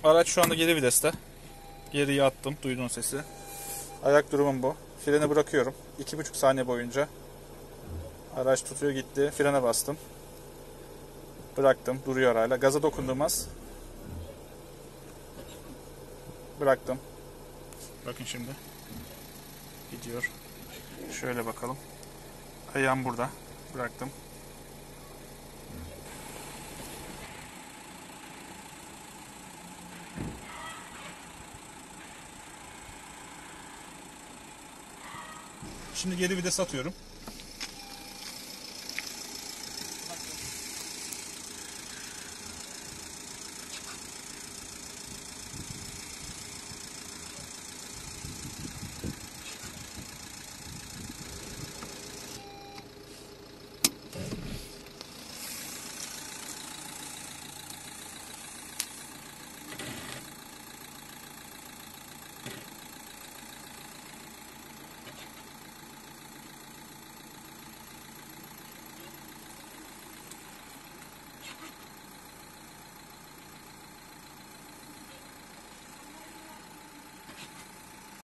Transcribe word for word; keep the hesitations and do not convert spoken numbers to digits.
Araç şu anda geri viteste. Geriye attım. Duydun sesi. Ayak durumum bu. Freni bırakıyorum. iki buçuk saniye boyunca. Araç tutuyor gitti. Frene bastım. Bıraktım. Duruyor hala. Gaza dokunduğumaz. Bıraktım. Bakın şimdi. Gidiyor. Şöyle bakalım. Ayağım burada. Bıraktım. Şimdi geri vites atıyorum.